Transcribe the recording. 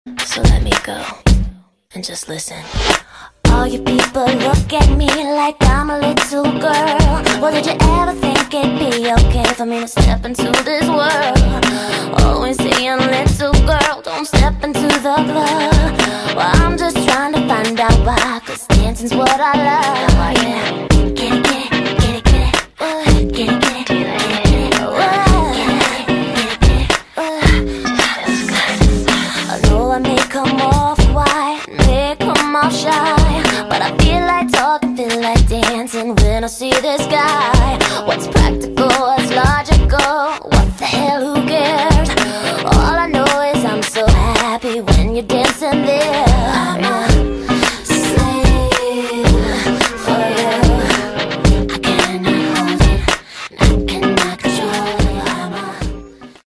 So let me go and just listen. All you people look at me like I'm a little girl. Well, did you ever think it'd be okay for me to step into this world? Always saying, little girl, don't step into the club. Well, I'm just trying to find out why, 'cause dancing's what I